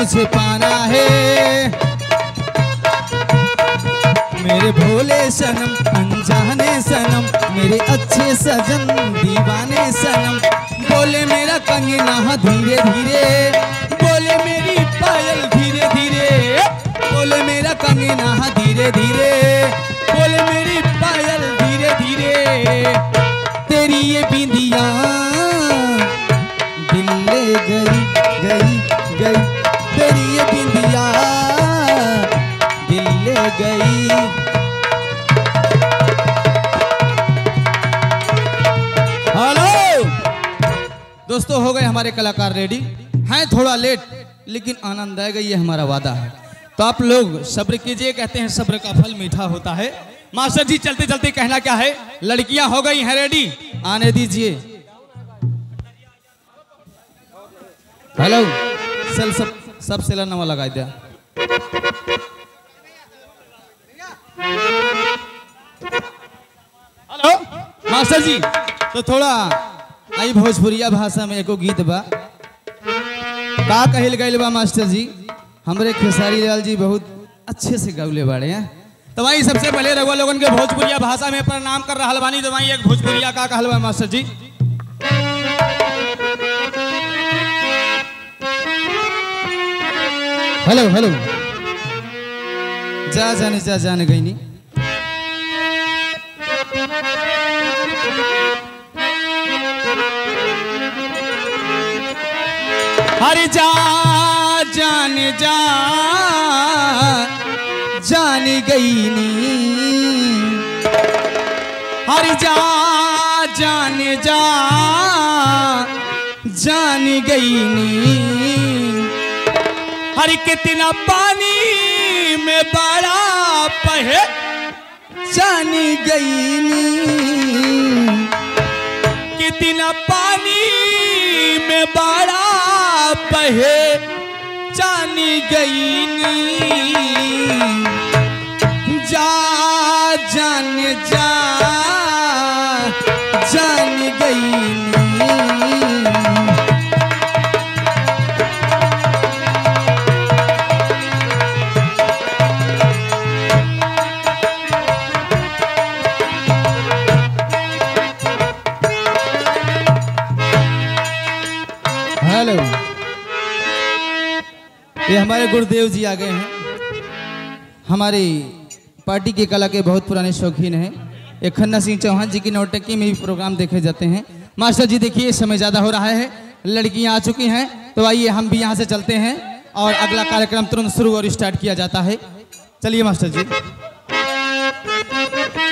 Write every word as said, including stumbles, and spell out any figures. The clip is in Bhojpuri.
मुझे पाना है। मेरे भोले सनम अनजाने सनम, मेरे अच्छे सजन दीवाने सनम। बोले मेरा कंगना धीरे धीरे, बोले मेरी पायल धीरे धीरे, बोले मेरा कंगना धीरे धीरे, बोले मेरी पायल धीरे धीरे। तेरी ये बिंदिया दिल ले गई गई गई, तेरी ये बिंदिया दिल ले गई। हेलो दोस्तों, हो गए हमारे कलाकार रेडी हैं, थोड़ा लेट लेकिन आनंद आएगा, ये हमारा वादा है। तो आप लोग सब्र कीजिए, कहते हैं सब्र का फल मीठा होता है। मास्टर जी चलते चलते कहना क्या है, लड़कियां हो गई हैं रेडी, आने दीजिए। हेलो सेल सब सब सेलर नवा लगा दिया। हेलो मास्टर जी, तो थोड़ा आई भोजपुरिया भाषा में एको गीत बा, का कहल गइल बा मास्टर जी। हमरे खेसारी लाल जी बहुत अच्छे से गौले बाड़े हैं। तो भाई सबसे पहले रघुआ लोगन के भोजपुरिया भाषा में प्रणाम कर रहा बानी। तो भाई एक भोजपुरिया का कहल बा मास्टर जी। हेलो हेलो जा जाने जा जाने गई नी। हरे जा जान जा जान गई नी, हरे जा जान जा जान गई नी। हर कितना पानी में बड़ा पहे जान गई नी, कितना पानी में बड़ा पहे जान गई नी। जा जान जा जान गई नी। हेलो, ये हमारे गुरुदेव जी आ गए हैं। हमारी पार्टी के कला के बहुत पुराने शौकीन हैं। एक खन्ना सिंह चौहान जी की नौटंकी में भी प्रोग्राम देखे जाते हैं। मास्टर जी देखिए समय ज़्यादा हो रहा है, लड़कियां आ चुकी हैं, तो आइए हम भी यहाँ से चलते हैं और अगला कार्यक्रम तुरंत शुरू और स्टार्ट किया जाता है। चलिए मास्टर जी।